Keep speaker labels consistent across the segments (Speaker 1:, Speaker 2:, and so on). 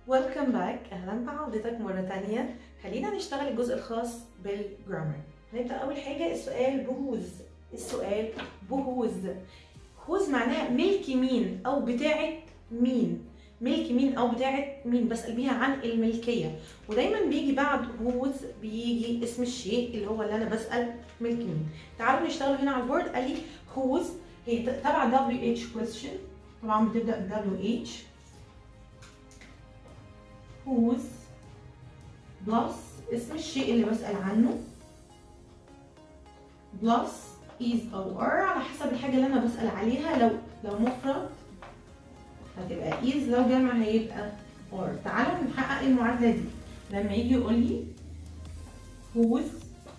Speaker 1: ويلكم باك. اهلا بعودتك مره تانية. خلينا نشتغل الجزء الخاص بالجرامر. هنبدا اول حاجه السؤال بهوز. السؤال بهوز. هوز معناها ملك مين او بتاعه مين. ملك مين او بتاعه مين، بسال بيها عن الملكيه، ودايما بيجي بعد هوز بيجي اسم الشيء اللي هو اللي انا بسال ملك مين. تعالوا نشتغل هنا على البورد. قال لي هوز هي تبع WH question، طبعا بتبدا ب WH. whose plus اسم الشيء اللي بسأل عنه plus is أو are على حسب الحاجة اللي أنا بسأل عليها. لو مفرد هتبقى is، لو جمع هيبقى are. تعالوا نحقق المعادلة دي. لما يجي يقول لي whose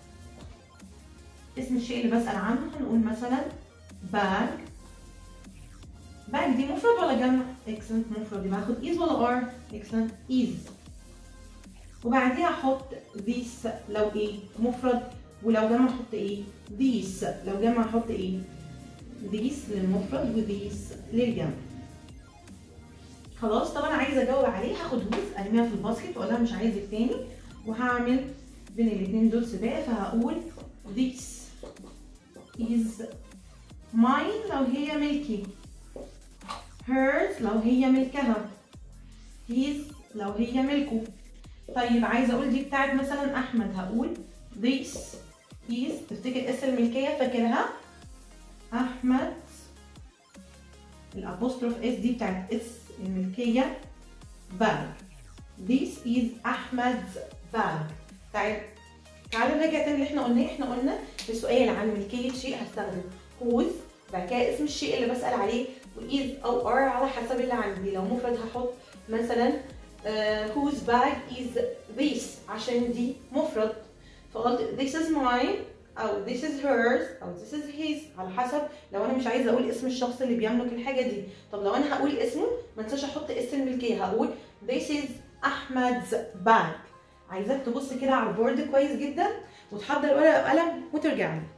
Speaker 1: اسم الشيء اللي بسأل عنه، هنقول مثلا bag. bag دي مفرد ولا جمع؟ excellent مفرد، يبقى هاخد is ولا are؟ excellent is. وبعديها احط these لو ايه؟ مفرد، ولو جمع احط ايه؟ these. لو جمع احط ايه؟ these للمفرد و these للجمع. خلاص. طب انا عايزه اجاوب عليه، هاخد whose ارميها في الباسكت واقول لها مش عايزك تاني، وهعمل بين الاثنين دول سباق، فهقول this is mine لو هي ملكي، hers لو هي ملكها، his لو هي ملكه. طيب عايزه اقول دي بتاعت مثلا احمد، هقول this is. تفتكر اس الملكيه فاكرها؟ احمد، الابوستروف اس دي بتاعت اس الملكيه. bag. this is احمد's bag. تعالوا نرجع تاني اللي احنا قلناه. احنا قلنا في سؤال عن ملكيه شيء هستخدم whose، بعد كده اسم الشيء اللي بسال عليه، وايز او ار على حسب اللي عندي. لو مفرد هحط مثلا whose bag is this عشان دي مفرد، فقلت this is mine او this is hers او this is his على حسب لو انا مش عايزه اقول اسم الشخص اللي بيملك الحاجه دي. طب لو انا هقول اسمه ما انساش احط اسم الملكيه، هقول this is احمد's bag. عايزاك تبص كده على البورد كويس جدا وتحضر ورقه وقلم وترجع لي.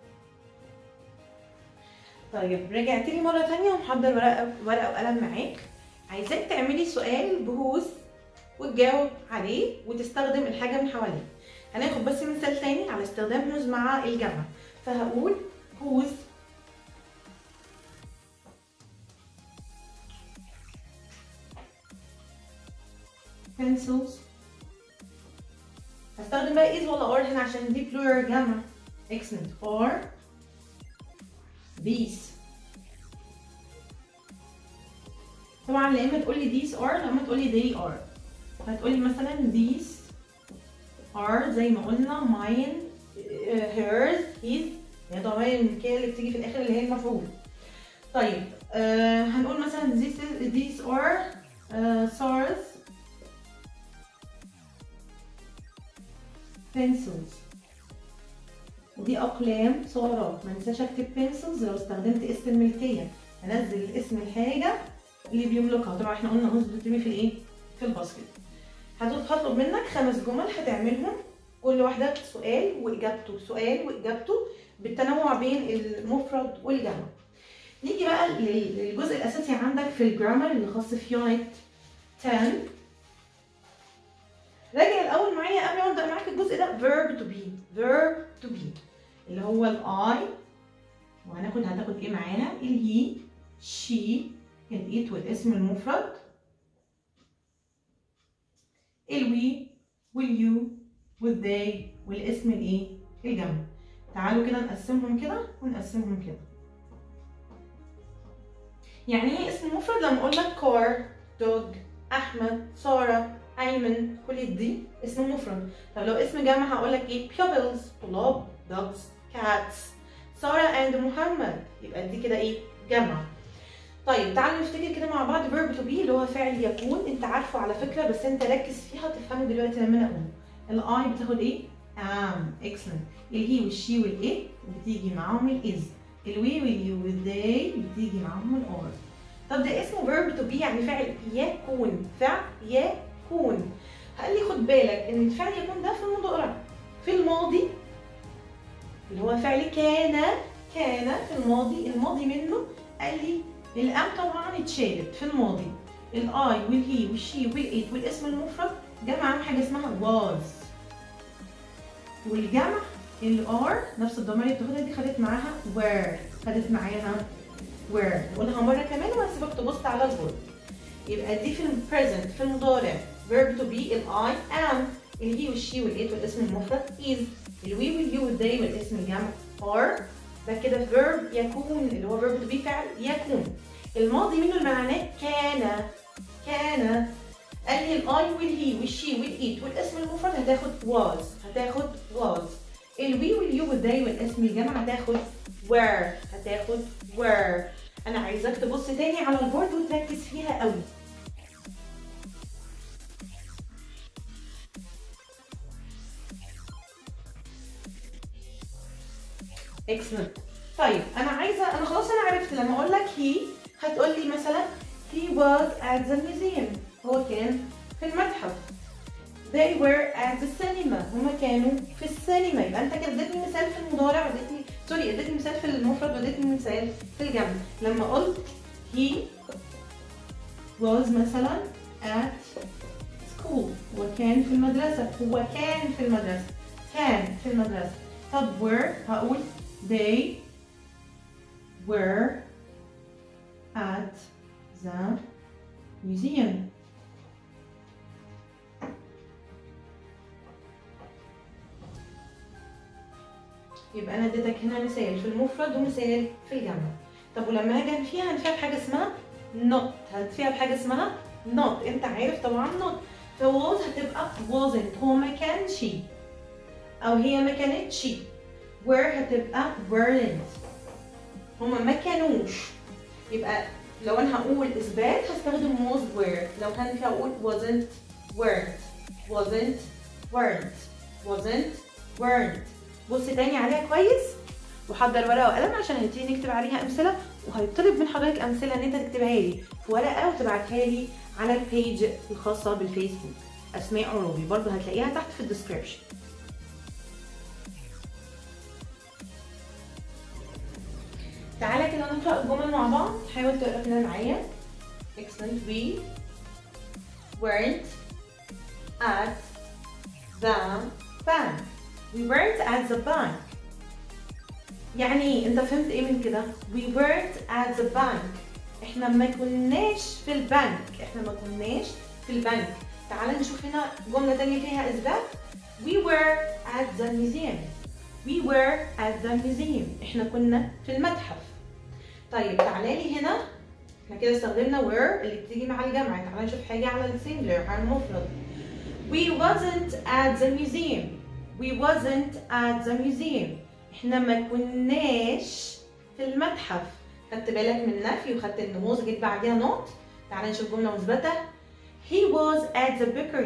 Speaker 1: طيب رجعت لي مره ثانيه ومحضر ورقه وقلم معاك. عايزاك تعملي سؤال بهوز وتجاوب عليه وتستخدم الحاجه من حواليك. هناخد بس مثال تاني على استخدام هوز مع الجمع، فهقول هوز pencils. هستخدم بقى is ولا are هنا عشان دي plural جمع. excellent. are these. طبعا لا اما تقولي these are لا اما تقولي they are. هتقولي مثلا these are زي ما قلنا mine hers his، هي طبعا الملكيه اللي بتيجي في الاخر اللي هي المفعول. طيب هنقول مثلا these are Sarah's pencils. ودي اقلام سارة. ما انساش اكتب pencils لو استخدمت اسم الملكيه، انزل اسم الحاجه اللي بيملكها. طبعا احنا قلنا هوز بترمي في الايه؟ في الباسكت. هطلب منك 5 جمل هتعملهم كل واحده سؤال واجابته، سؤال واجابته بالتنوع بين المفرد والجمع. نيجي بقى للجزء الاساسي عندك في الجرامر اللي خاص في يونت 10. راجع الاول معايا قبل ما ابدا معاك الجزء ده verb to be. verb to be اللي هو الاي، هتاخد ايه معانا؟ الهي، she، الات والاسم المفرد، الوي واليو والذي والاسم الايه؟ الجمع. تعالوا كده نقسمهم كده ونقسمهم كده. يعني ايه اسم مفرد؟ لما اقول لك كار، دوج، احمد، ساره، ايمن، كل دي اسم مفرد. طب لو اسم جمع هقول لك ايه؟ pupils طلاب، dogs، cats، ساره اند محمد، يبقى دي كده ايه؟ جمع. طيب تعالوا نفتكر كده مع بعض verb to be اللي هو فعل يكون. انت عارفه على فكره بس انت ركز فيها تفهمه دلوقتي لما انا اقوله. الاي بتاخد ايه؟ am. excellent. الهي والشي والايه بتيجي معاهم الاز. الوي واليو والذي بتيجي معاهم الار. طب ده اسمه verb to be يعني فعل يكون. فعل يكون. قال لي خد بالك ان الفعل يكون ده في المضارع. في الماضي اللي هو فعل كان في الماضي منه قال لي الام طبعا اتشالت في الماضي. الاي والهي والشي والات والاسم المفرد جمع معاهم حاجه اسمها was. والجمع الار نفس الضمير اللي بتاخدها دي خدت معاها were، خدت معاها were. قولها مره كمان وهسيبك تبص على البورد. يبقى دي في البريزنت في المضارع verb to be الاي am، الهي والشي والات والاسم المفرد is، الوي واليو والذي والاسم الجمع are. ده كده verb يكون اللي هو verb to be فعل يكون. الماضي منه المعنى كان. كان قال لي الاي والهي والشي والات والاسم المفرد هتاخد was، هتاخد was. الوي واليو والذي والاسم الجمع هتاخد were، هتاخد were. انا عايزاك تبص تاني على البورد وتركز فيها قوي. excellent. طيب انا خلاص عرفت لما اقول لك he هتقول لي مثلا he was at the museum، هو كان في المتحف. they were at the cinema، هما كانوا في السينما. يبقى انت كده اديتني مثال في المضارع اديتني مثال في المفرد واديتني مثال في الجمع. لما قلت he was مثلا at school، هو كان في المدرسة، كان في المدرسة. طب were هقول they were at the museum. يبقى انا اديتك هنا مثال في المفرد ومثال في الجمع. طب ولما هاجي انفيها بحاجه اسمها not، هنفيها بحاجه اسمها not. انت عارف طبعا not. فwas هتبقى wasn't، هو ما كانش او هي ما كانتش. were هتبقى weren't، هما ما كانوش. يبقى لو انا هقول اثبات هستخدم was were، لو هنفي هقول wasn't weren't. بص تاني عليها كويس وحضر ورقه وقلم عشان هنبتدي نكتب عليها امثله، وهيطلب من حضرتك امثله ان انت تكتبها لي في ورقه وتبعتها لي على البيج الخاصه بالفيسبوك اسماء عروبي، برضه هتلاقيها تحت في الديسكربشن. تعالى كده نقرا الجمل مع بعض، حاول تقرا كده معايا. excellent. we weren't at the bank. we weren't at the bank. يعني انت فهمت ايه من كده؟ we weren't at the bank، احنا ما كناش في البنك. تعال نشوف هنا جملة تانية فيها اثبات. we were at the museum، احنا كنا في المتحف. طيب تعالى لي هنا، احنا كده استخدمنا were اللي بتيجي مع الجمع. تعالى نشوف حاجة على السنجلر على المفرد. we wasn't at the museum، احنا ما كناش في المتحف. خدت بالك من النفي وخدت النموذج جيت بعديها not. تعالى نشوف جمله مثبته. he was at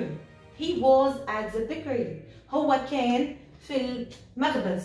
Speaker 1: the bakery، هو كان في المخبز.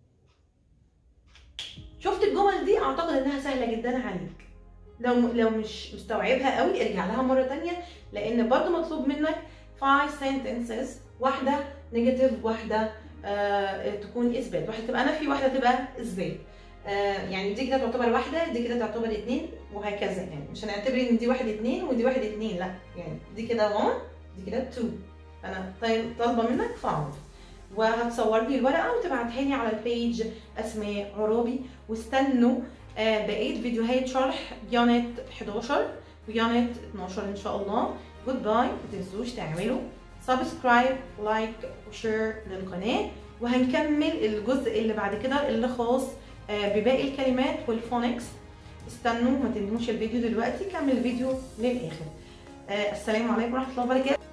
Speaker 1: شفت الجمل دي؟ اعتقد انها سهله جدا عليك. لو مش مستوعبها قوي ارجع لها مره تانية، لان برضو مطلوب منك 5 sentences، واحده نيجاتيف، واحده تكون اثبات، واحده تبقى نفي، واحده تبقى اثبات. يعني دي كده تعتبر واحده، دي كده تعتبر 2، وهكذا. يعني مش هنعتبر ان دي 1 2 ودي 1 2، لا، يعني دي كده 1 دي كده 2. انا طالبه منك 5. وهتصور لي الورقه وتبعتها لي على البيج اسماء عرابي. واستنوا بقيه فيديوهات شرح يونت 11 ويونت 12 ان شاء الله. جود باي. ما تنسوش تعملوا سبسكرايب لايك وشير للقناه، وهنكمل الجزء اللي بعد كده اللي خاص بباقي الكلمات والفونكس. استنوا، ما تنهوش الفيديو دلوقتي، كمل الفيديو للاخر. السلام عليكم ورحمه الله وبركاته.